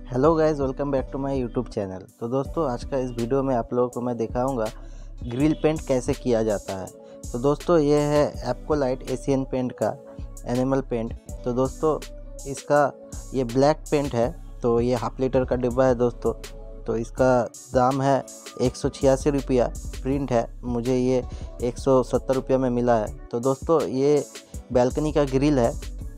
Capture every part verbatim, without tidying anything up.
Hello guys, welcome back to my YouTube channel. तो दोस्तों, आज का इस वीडियो में आप लोगों को मैं दिखाऊंगा ग्रिल पेंट कैसे किया जाता है। तो दोस्तों, ये है एप्कोलाइट एशियन पेंट का एनिमल पेंट। तो दोस्तों, इसका ये ब्लैक पेंट है। तो ये हाफ लीटर का डिब्बा है दोस्तों। तो इसका दाम है एक सौ छियासी रुपया। प्रिंट है, मुझे ये एक सौ सत्तर रुपया में मिला है। तो दोस्तों, ये बैल्कनी का ग्रिल है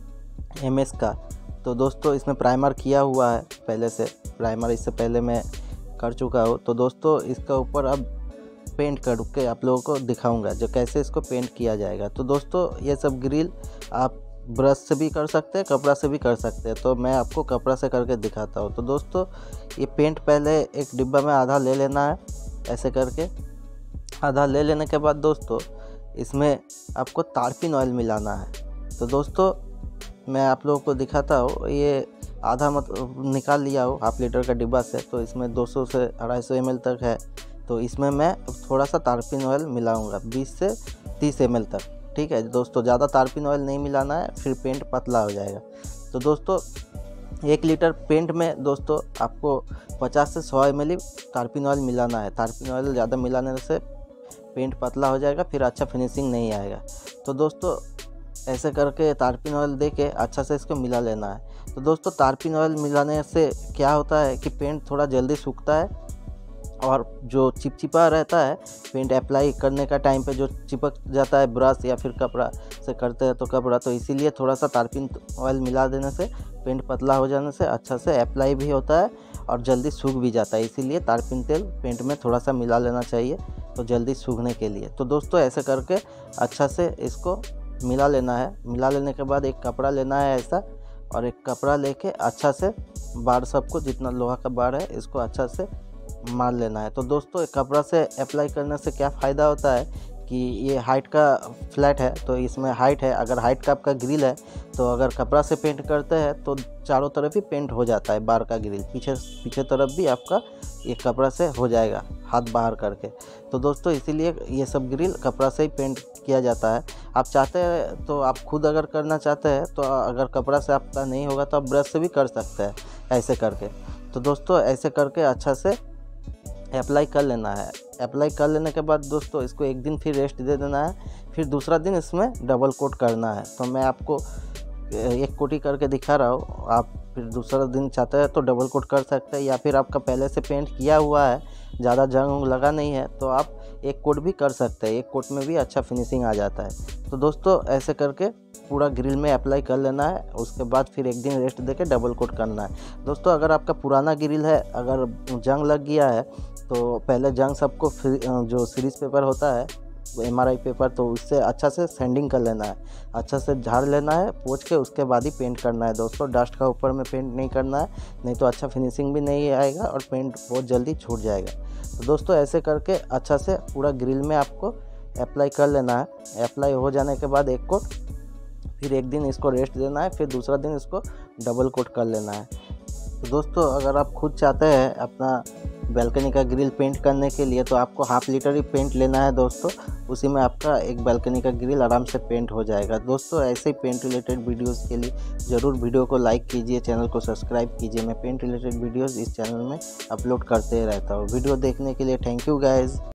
एम एस का। तो दोस्तों, इसमें प्राइमर किया हुआ है पहले से। प्राइमर इससे पहले मैं कर चुका हूँ। तो दोस्तों, इसका ऊपर अब पेंट कर के आप लोगों को दिखाऊंगा जो कैसे इसको पेंट किया जाएगा। तो दोस्तों, ये सब ग्रिल आप ब्रश से भी कर सकते हैं, कपड़ा से भी कर सकते हैं। तो मैं आपको कपड़ा से करके दिखाता हूँ। तो दोस्तों, ये पेंट पहले एक डिब्बा में आधा ले लेना है, ऐसे करके। आधा ले लेने के बाद दोस्तों, इसमें आपको तारपीन ऑयल मिलाना है। तो दोस्तों, मैं आप लोगों को दिखाता हूँ। ये आधा मत निकाल लिया हो हाफ लीटर का डिब्बा से। तो इसमें दो सौ से अढ़ाई सौ एम एल तक है। तो इसमें मैं थोड़ा सा तारपीन ऑयल मिलाऊंगा, बीस से तीस एम एल तक। ठीक है दोस्तों, ज़्यादा तारपीन ऑयल नहीं मिलाना है, फिर पेंट पतला हो जाएगा। तो दोस्तों, एक लीटर पेंट में दोस्तों आपको पचास से सौ एम एल तारपीन ऑयल मिलाना है। तारपीन ऑयल ज़्यादा मिलाने से पेंट पतला हो जाएगा, फिर अच्छा फिनिशिंग नहीं आएगा। तो दोस्तों, ऐसे करके तारपीन ऑयल दे के अच्छा से इसको मिला लेना है। तो दोस्तों, तारपीन ऑयल मिलाने से क्या होता है कि पेंट थोड़ा जल्दी सूखता है, और जो चिपचिपा रहता है पेंट अप्लाई करने का टाइम पे जो चिपक जाता है ब्रश या फिर कपड़ा से करते हैं तो कपड़ा, तो इसीलिए थोड़ा सा तारपीन ऑयल मिला देने से पेंट पतला हो जाने से अच्छा से अप्लाई भी होता है और जल्दी सूख भी जाता है। इसीलिए तारपीन तेल पेंट में थोड़ा सा मिला लेना चाहिए, तो जल्दी सूखने के लिए। तो दोस्तों, ऐसे करके अच्छा से इसको मिला लेना है। मिला लेने के बाद एक कपड़ा लेना है ऐसा, और एक कपड़ा लेके अच्छा से बार सबको, जितना लोहा का बार है, इसको अच्छा से मार लेना है। तो दोस्तों, एक कपड़ा से अप्लाई करने से क्या फ़ायदा होता है कि ये हाइट का फ्लैट है, तो इसमें हाइट है। अगर हाइट का आपका ग्रिल है तो अगर कपड़ा से पेंट करते हैं तो चारों तरफ ही पेंट हो जाता है। बार का ग्रिल पीछे पीछे तरफ भी आपका ये कपड़ा से हो जाएगा, हाथ बाहर करके। तो दोस्तों, इसीलिए ये सब ग्रिल कपड़ा से ही पेंट किया जाता है। आप चाहते हैं तो आप खुद अगर करना चाहते हैं तो अगर कपड़ा से आपका नहीं होगा तो आप ब्रश से भी कर सकते हैं, ऐसे करके। तो दोस्तों, ऐसे करके अच्छा से अप्लाई कर लेना है। अप्लाई कर लेने के बाद दोस्तों, इसको एक दिन फिर रेस्ट दे देना है। फिर दूसरा दिन इसमें डबल कोट करना है। तो मैं आपको एक कोटी करके दिखा रहा हूँ। आप फिर दूसरा दिन चाहते हैं तो डबल कोट कर सकते हैं, या फिर आपका पहले से पेंट किया हुआ है, ज़्यादा जंग लगा नहीं है, तो आप एक कोट भी कर सकते हैं। एक कोट में भी अच्छा फिनिशिंग आ जाता है। तो दोस्तों, ऐसे करके पूरा ग्रिल में अप्लाई कर लेना है। उसके बाद फिर एक दिन रेस्ट देके डबल कोट करना है। दोस्तों, अगर आपका पुराना ग्रिल है, अगर जंग लग गया है, तो पहले जंग सबको जो सीरीज पेपर होता है, एम आर आई पेपर, तो उससे अच्छा से सैंडिंग कर लेना है। अच्छा से झाड़ लेना है, पोंछ के, उसके बाद ही पेंट करना है दोस्तों। डस्ट का ऊपर में पेंट नहीं करना है, नहीं तो अच्छा फिनिशिंग भी नहीं आएगा और पेंट बहुत जल्दी छूट जाएगा। तो दोस्तों, ऐसे करके अच्छा से पूरा ग्रिल में आपको अप्लाई कर लेना है। अप्लाई हो जाने के बाद एक कोट, फिर एक दिन इसको रेस्ट देना है, फिर दूसरा दिन इसको डबल कोट कर लेना है। तो दोस्तों, अगर आप खुद चाहते हैं अपना बैल्कनी का ग्रिल पेंट करने के लिए, तो आपको हाफ लीटर ही पेंट लेना है दोस्तों। उसी में आपका एक बैल्कनी का ग्रिल आराम से पेंट हो जाएगा। दोस्तों, ऐसे ही पेंट रिलेटेड वीडियोस के लिए ज़रूर वीडियो को लाइक कीजिए, चैनल को सब्सक्राइब कीजिए। मैं पेंट रिलेटेड वीडियोस इस चैनल में अपलोड करते रहता हूँ। वीडियो देखने के लिए थैंक यू गाइज़।